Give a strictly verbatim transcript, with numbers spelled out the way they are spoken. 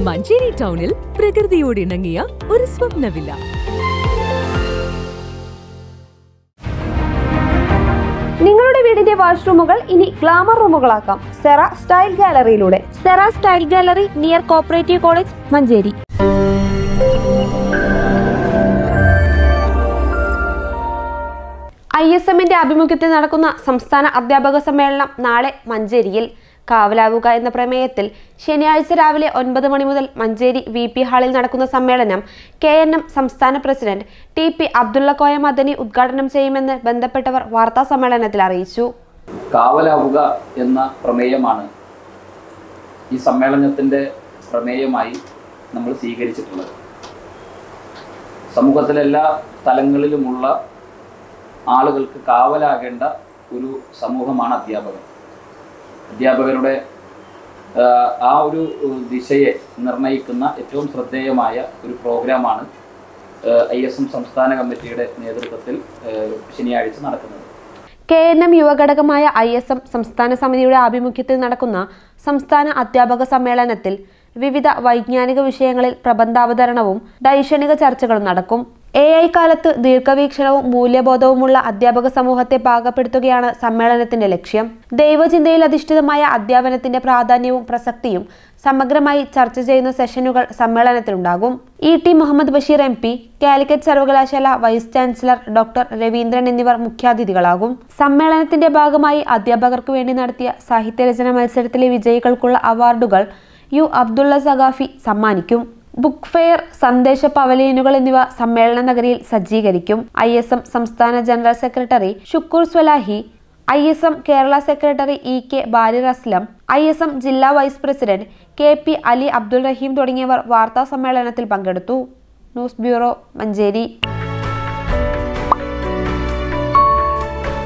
മഞ്ചേരി ടൗണിൽ പ്രകൃതിയോട് ഇണങ്ങിയ ഒരു സ്വപ്ന വില്ല. നിങ്ങളുടെ വീടിന്റെ വാഷ്റൂമുകൾ ഇനി ഗ്ലാമർ റൂമുകളാക്കാം സെറ സ്റ്റൈൽ ഗാലറിയിലൂടെ. Sera style gallery near cooperative college, Manjeri. I S എമ്മിന്റെ ആഭിമുഖ്യത്തിൽ നടക്കുന്ന സംസ്ഥാന അധ്യാപക സമ്മേളനം നാളെ മഞ്ചേരിയിൽ. കാവലാവുക എന്ന പ്രമേയത്തിൽ ശനിയാഴ്ച രാവിലെ ഒൻപത് മണി മുതൽ മഞ്ചേരി വി പി ഹാളിൽ നടക്കുന്ന സമ്മേളനം കെ എൻ എം സംസ്ഥാന president T P Abdulla Koya Madani ഉദ്ഘാടനം ചെയ്യുമെന്ന് ബന്ധപ്പെട്ടവർ വാർത്താ സമ്മേളനത്തിൽ അറിയിച്ചു. കാവലാവുക എന്ന പ്രമേയമാണ് ഈ സമ്മേളനത്തിൻ്റെ പ്രമേയമായി നമ്മൾ സ്വീകരിച്ചിട്ടുള്ളത്. സമൂഹത്തിലെ എല്ലാ തലങ്ങളിലുമുള്ള ആളുകൾക്ക് കാവലാകേണ്ട ഒരു സമൂഹമാണ് അധ്യാപകർ. അധ്യാപകരുടെ ആ ഒരു ദിശയെ നിർണ്ണയിക്കുന്ന ഏറ്റവും ശ്രദ്ധേയമായ ഒരു പ്രോഗ്രാമാണ് ഐ എസ് എം സംസ്ഥാന കമ്മിറ്റിയുടെ നേതൃത്വത്തിൽ ശനിയാഴ്ച നടക്കുന്നത്. കെ എൻ എം യുവഘടകമായ ഐ എസ് എം സംസ്ഥാന സമിതിയുടെ ആഭിമുഖ്യത്തിൽ നടക്കുന്ന സംസ്ഥാന അധ്യാപക സമ്മേളനത്തിൽ വിവിധ വൈജ്ഞാനിക വിഷയങ്ങളിൽ പ്രബന്ധാവതരണവും ദൈക്ഷണിക ചർച്ചകളും നടക്കും. എ ഐ കാലത്ത് ദീർഘവീക്ഷണവും മൂല്യബോധവുമുള്ള അധ്യാപക സമൂഹത്തെ പാകപ്പെടുത്തുകയാണ് സമ്മേളനത്തിന്റെ ലക്ഷ്യം. ദൈവചിന്തയിൽ അധിഷ്ഠിതമായ അധ്യാപനത്തിന്റെ പ്രാധാന്യവും പ്രസക്തിയും സമഗ്രമായി ചർച്ച ചെയ്യുന്ന സെഷനുകൾ സമ്മേളനത്തിലുണ്ടാകും. E T Muhammad Basheer M P, Calicut സർവകലാശാല വൈസ് ചാൻസലർ ഡോക്ടർ രവീന്ദ്രൻ എന്നിവർ മുഖ്യാതിഥികളാകും. സമ്മേളനത്തിന്റെ ഭാഗമായി അധ്യാപകർക്ക് വേണ്ടി നടത്തിയ സാഹിത്യരചന മത്സരത്തിലെ വിജയികൾക്കുള്ള അവാർഡുകൾ യു അബ്ദുള്ള സഖാഫി സമ്മാനിക്കും. ബുക്ക് ഫെയർ, സന്ദേശ പവലിയനുകൾ എന്നിവ സമ്മേളന നഗരിയിൽ സജ്ജീകരിക്കും. ഐ എസ് എം സംസ്ഥാന general secretary Shukoor Swalahi, I S M Kerala secretary E K Barir Aslam, I S M ജില്ലാ vice president K P Ali Abdul Rahim തുടങ്ങിയവർ വാർത്താ സമ്മേളനത്തിൽ പങ്കെടുത്തു. News bureau, Manjeri.